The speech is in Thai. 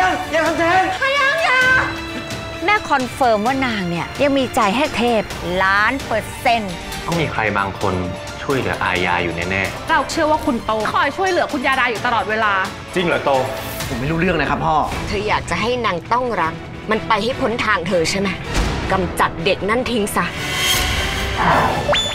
ยังทำแทนแม่คอนเฟิร์มว่านางเนี่ยยังมีใจให้เทพ1,000,000% ต้องมีใครบางคนช่วยเหลืออายาอยู่แน่ๆเราเชื่อว่าคุณโตคอยช่วยเหลือคุณยาดาอยู่ตลอดเวลาจริงเหรอโตผมไม่รู้เรื่องเลยครับพ่อเธออยากจะให้นางต้องรักมันไปให้พ้นทางเธอใช่ไหมกำจัดเด็กนั่นทิ้งซะ